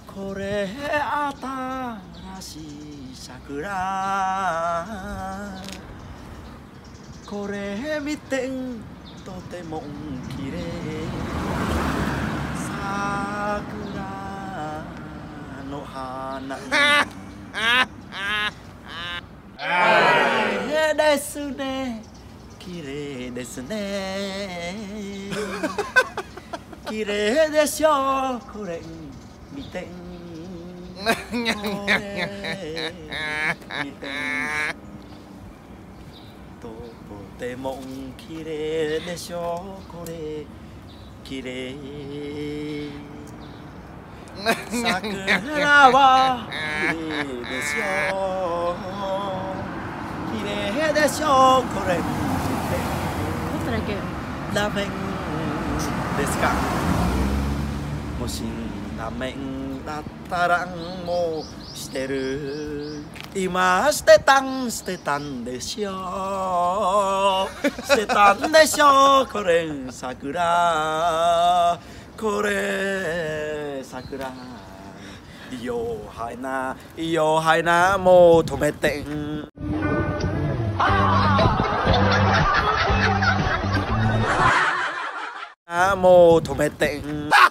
これ新しい桜これ見てんとても綺麗桜の花綺麗ですね綺麗ですね綺麗でしょうこれ見てんこれ見てんとても綺麗でしょうこれ綺麗桜は綺麗でしょう綺麗でしょうこれラーメンですかもしラーメンだったらもうしてる今してたんでしょうしてたんでしょうこれ桜これ桜弱いなもう止めてんもう止めてん